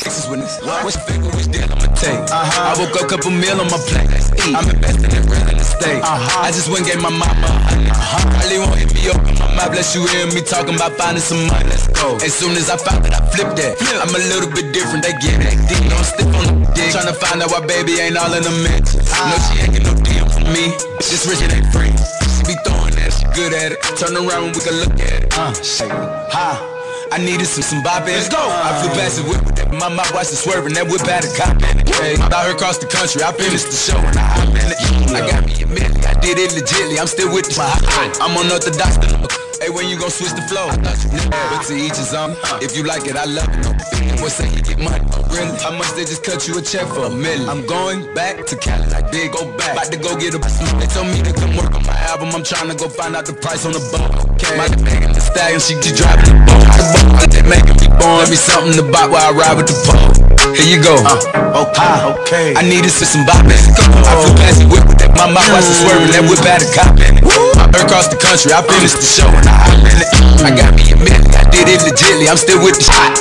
What's your favorite, which deal I'ma take? I woke up, couple meal on my plate. I'm investing in real estate. I just went and gave my mama Probably won't hit me up. My bless you hear me talking about finding some money. Let's go. As soon as I found it, I flipped that. I'm a little bit different, they get that D. Don't stick on the dick. Tryna find out why baby ain't all in the mix. No, she ain't get no DM from me. This rich, it ain't free. She be throwing that, she good at it. Turn around when we can look at it. I needed some bopping. Let's go. I flew past the whip with that. My watch is swerving. That whip had a cop in it. Out here across the country, I finished the show and I hop in it. I got me a minute. I did it legitly. I'm still with the I'm unorthodox. Hey, when you gon' switch the flow? I thought you knew. But to each his own. If you like it, I love it. Boy say he get money. Really? How much they just cut you a check for $1 million? I'm going back to Cali. I did go back. About to go get a They told me to come work on my album. I'm trying to go find out the price on the boat. Okay. My Megan Thee Stallion, she driving the boat. They making me born. Let me something to buy while I ride with the pole. Here you go. Okay. I needed some bopping. I flew past the whip with that. My watch is swerving. That whip had a cop in it. I heard across the country. I finished the show and I hop in it. I got me a minute. I did it legitly. I'm still with the shot.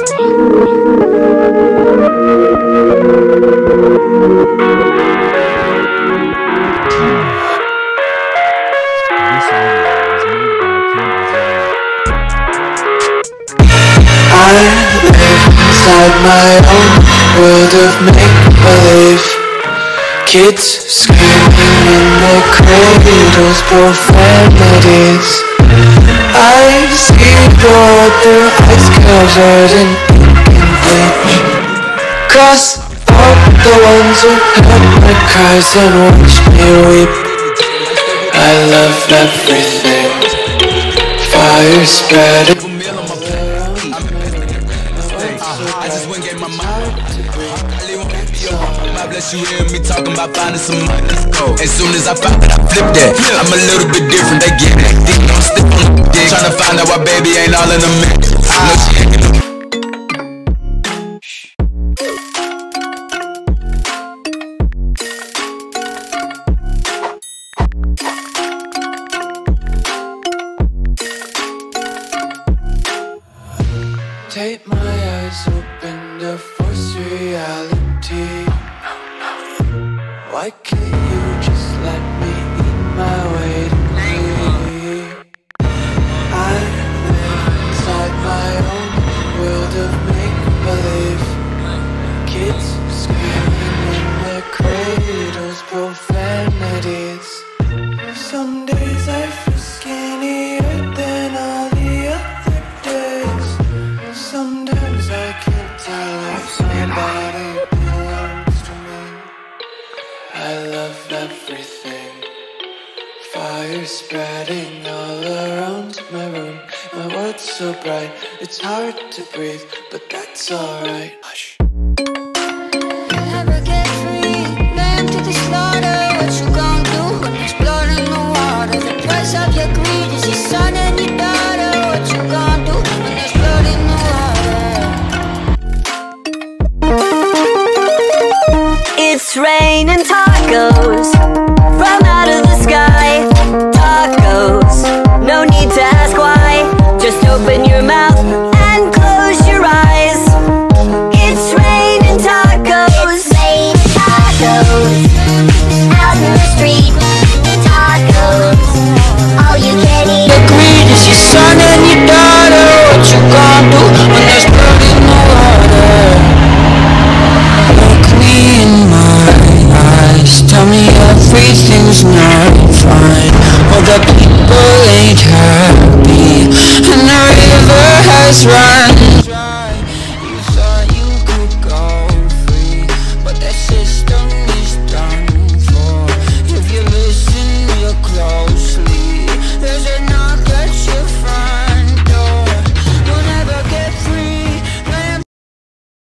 Inside my own world of make-believe. Kids screaming in their cradles, profanities. I see the world through ice covered in ink and bleach. Cross out the ones who heard my cries and watched me weep. I love everything. Fire spreading. I just went and gave my mama bless you hear me talking about finding some money. Let's go. As soon as I found it, I flipped that. I'm a little bit different, they get that dick. Don't stick on the dick. Tryna find out why baby ain't all in the mix. No, she ain't get no. Take my eyes open to force reality. Why can't you just let me eat my weight in greed? I live inside my own world of make-believe. Kids screaming in their cradles, profanities. Some days I feel skinnier than all the other days. Sometimes I can't tell if somebody belongs to me. I love everything. Fire spreading all around my room. My world's so bright, it's hard to breathe, but that's alright. Hush. Never get free, land to the slaughter. What you gon' do when there's blood in the water? The price of your greed is your son and your daughter. What you gon' do when there's blood in the water? It's raining tacos from out of the sky. Tacos, no need to ask why. Just open your mouth and close your eyes. It's raining tacos. Rain tacos out in the street. Tacos, all you can eat. The greed is your son and your daughter. What you gon' do when there's blood in the water? Look me in my eyes, tell me everything's not fine. All the people ain't happy, and the river has run